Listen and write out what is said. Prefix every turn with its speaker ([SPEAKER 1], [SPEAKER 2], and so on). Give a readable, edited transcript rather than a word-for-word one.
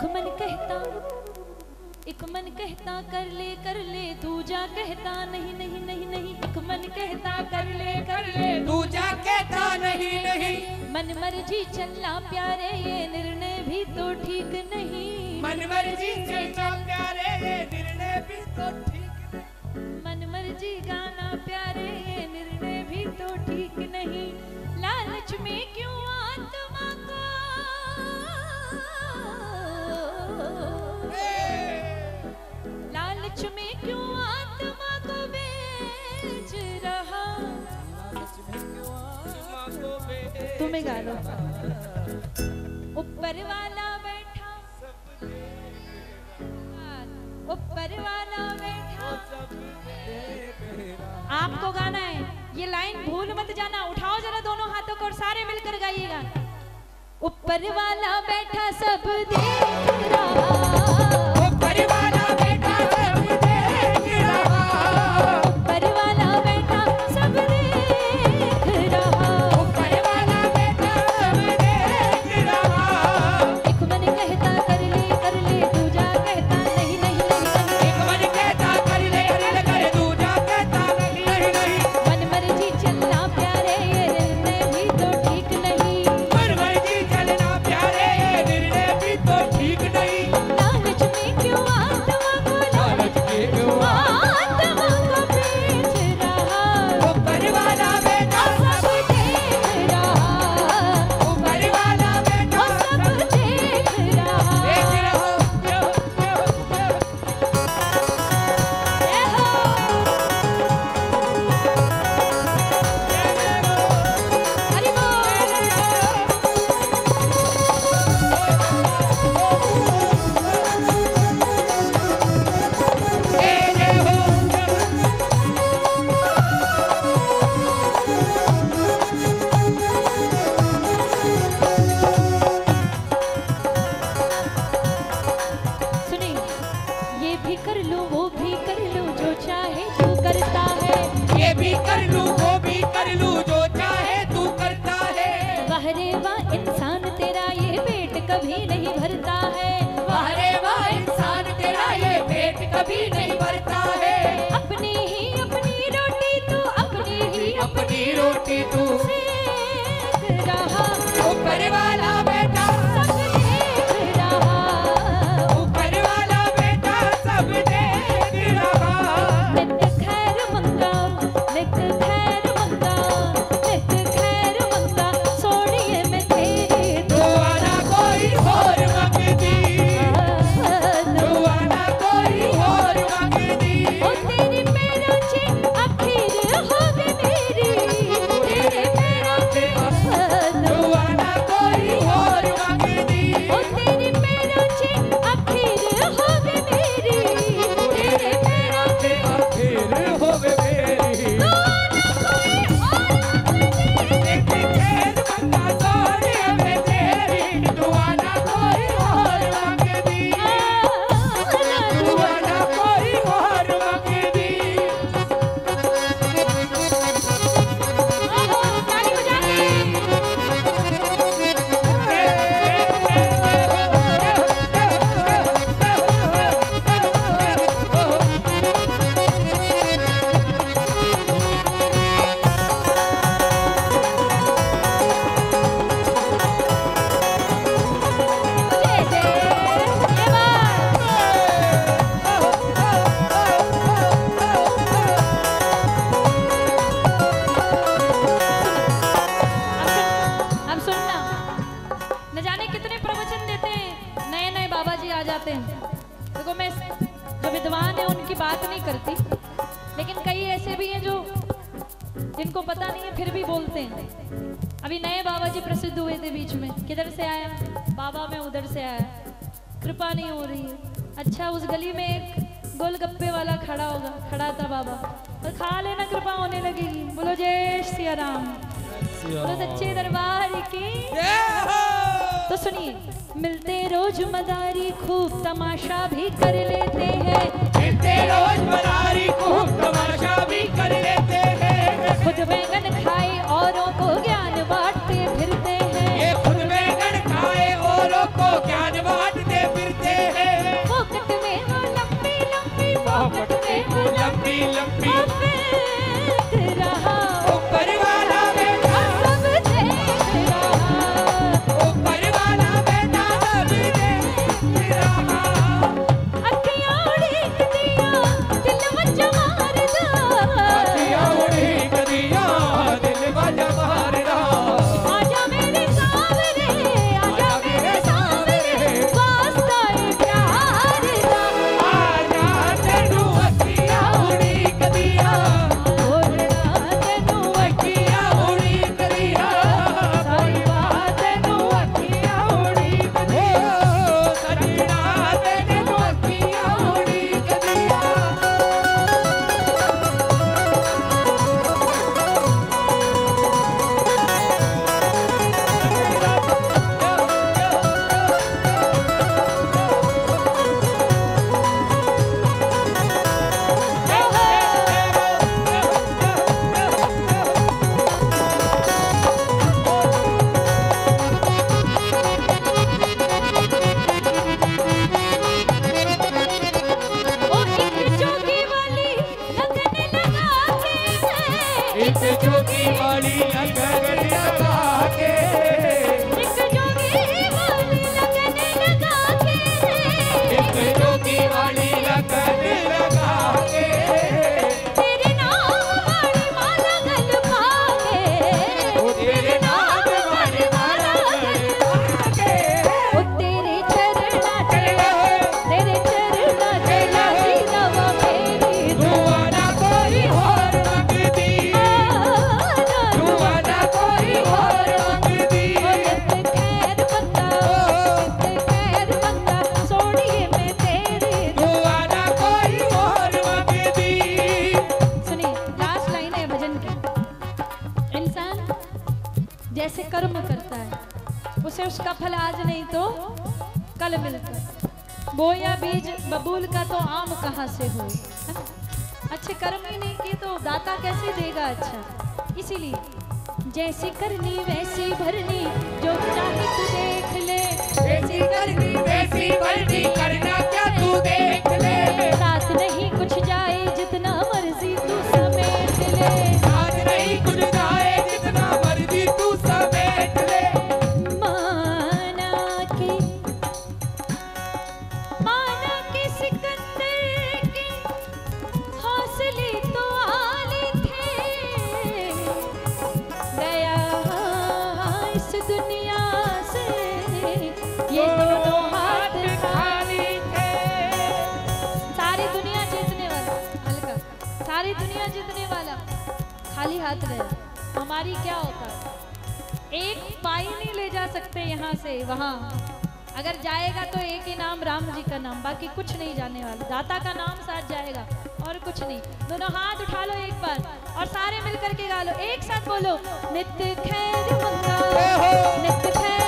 [SPEAKER 1] एक मन कहता कर ले दूजा कहता नहीं नहीं नहीं नहीं। एक मन कहता कर ले
[SPEAKER 2] दूजा कहता नहीं नहीं।
[SPEAKER 1] मन मर्जी चलना प्यारे ये निर्णय भी तो ठीक नहीं।
[SPEAKER 2] मन मर्जी चलना प्यारे ये निर्णय भी तो ठीक नहीं।
[SPEAKER 1] मन मर्जी गाना प्यारे ये निर्णय भी तो ठीक नहीं। लालच में क्यों आत्मा को लालच में क्यों आत्मा को बेच रहा। तुम्हें गा लो। ऊपर वाला बैठा ऊपर वाला बैठा। आपको गाना है ये लाइन भूल मत जाना। उठाओ जरा दोनों हाथों को और सारे मिलकर गाइएगा। ऊपर वाला बैठा सब देख रहा।
[SPEAKER 2] ऊपर वाला बैठा सब देख रहा।
[SPEAKER 1] ऊपर वाला बैठा सब देख रहा।
[SPEAKER 2] ऊपर वाला बैठा सब देख रहा।
[SPEAKER 1] एक मन कहता कर ले दूजा कहता नहीं नहीं नहीं।
[SPEAKER 2] एक मन कहता कर ले दूजा कहता नहीं नहीं नहीं।
[SPEAKER 1] मन मर्जी चलना प्यारे ये निर्णय भी तो ठीक नहीं।
[SPEAKER 2] मन मर्जी चलना प्यारे ये निर्णय भी तो ठीक नहीं।
[SPEAKER 1] लालच में क्यों आत्मा को
[SPEAKER 2] लालच में क्यों
[SPEAKER 1] आत्मा को बेच रहा।
[SPEAKER 2] ऊपर वाला बैठा
[SPEAKER 1] सब देख रहा।
[SPEAKER 2] ऊपर वाला बैठा
[SPEAKER 1] सब देख रहा।
[SPEAKER 2] देख रहो।
[SPEAKER 1] हरि बोल। सुनिए ये भी कर लो वो भी कर लो जो चाहे तू करता है।
[SPEAKER 2] ये भी कर लूं वो भी कर लूं जो चाहे तू करता है।
[SPEAKER 1] वाह रे वाह इंसान तेरा ये पेट कभी नहीं भरता है।
[SPEAKER 2] वाह रे वाह इंसान तेरा ये पेट कभी नहीं भरता है।
[SPEAKER 1] अपनी रोटी तू
[SPEAKER 2] अपनी रोटी तू
[SPEAKER 1] सेक रहा।
[SPEAKER 2] ऊपर वाला बैठा
[SPEAKER 1] सब देख रहा।
[SPEAKER 2] ऊपर वाला बैठा सब देख रहा।
[SPEAKER 1] नित खैर मंगा नित खैर मंगा नित खैर मंगा सोनिए में तेरी
[SPEAKER 2] दुआ ना कोई और मंगती। दुआ ना कोई और मंगती।
[SPEAKER 1] ओ तेरे पैरों से आखिर हो गई मेरी। तेरे पैरों से
[SPEAKER 2] दुआ ना कोई और मंगती।
[SPEAKER 1] ओ तेरे पैरों से आखिर हो गई मेरी। तेरे पैरों से
[SPEAKER 2] आखिर हो गए मेरी। एक खैर मंगा सोनिए में तेरी। दुआ ना कोई और मंगती। दुआ ना कोई और मंगती।
[SPEAKER 1] ताली बजा जय जय अब सुनना न जाने कितने प्रवचन देते हैं। नए नए बाबा जी आ जाते हैं। देखो मैं जो विद्वान है उनकी बात नहीं करती, लेकिन कई ऐसे भी हैं जो जिनको पता नहीं है फिर भी बोलते हैं। अभी नए बाबा जी प्रसिद्ध हुए थे बीच में। किधर से आया बाबा? मैं उधर से आया। कृपा नहीं हो रही है। अच्छा उस गली में एक गोलगप्पे वाला खड़ा था बाबा, और खा लेना कृपा होने लगेगी। बोलो जय सिया राम। बोलो सच्चे दरबार की। तो सुनिए मिलते रोज मदारी खूब तमाशा भी कर लेते हैं।
[SPEAKER 2] मिलते रोज मदारी खूब तमाशा भी कर लेते हैं।
[SPEAKER 1] खुद बैंगन खाए औरों को ज्ञान बांटते फिरते हैं।
[SPEAKER 2] ये खुद बैंगन खाए औरों को ज्ञान बांटते फिरते
[SPEAKER 1] उसका फल आज नहीं तो कल मिलता। बोया बीज बबूल का तो आम कहाँ से हो, है ना? अच्छे कर्म ही नहीं किए तो दाता कैसे देगा अच्छा। इसीलिए जैसी करनी वैसी भरनी, जो चाहे तू देख ले।
[SPEAKER 2] वैसी करनी वैसी भरनी, करना क्या तू देख ले।
[SPEAKER 1] साथ नहीं कुछ जाए जितना मर्जी तू समेट ले।
[SPEAKER 2] आज नहीं कुछ जाए जितना मर्जी तू समेट ले।
[SPEAKER 1] माना कि सिकंदर के हौसले तो आले थे, गया इस दुनिया से ये दोनों हाथ
[SPEAKER 2] खाली थे।
[SPEAKER 1] सारी दुनिया जीतने वाला, हल्का, सारी दुनिया जीतने वाला खाली हाथ गया। हमारी क्या होता है, एक पाई नहीं ले जा सकते यहाँ से वहाँ। अगर जाएगा तो एक ही नाम, राम जी का नाम, बाकी कुछ नहीं जाने वाला। दाता का नाम साथ जाएगा और कुछ नहीं। दोनों हाथ उठा लो एक बार और सारे मिलकर के गा लो, एक साथ बोलो। नित्य खैर मंगल, नित्य खैर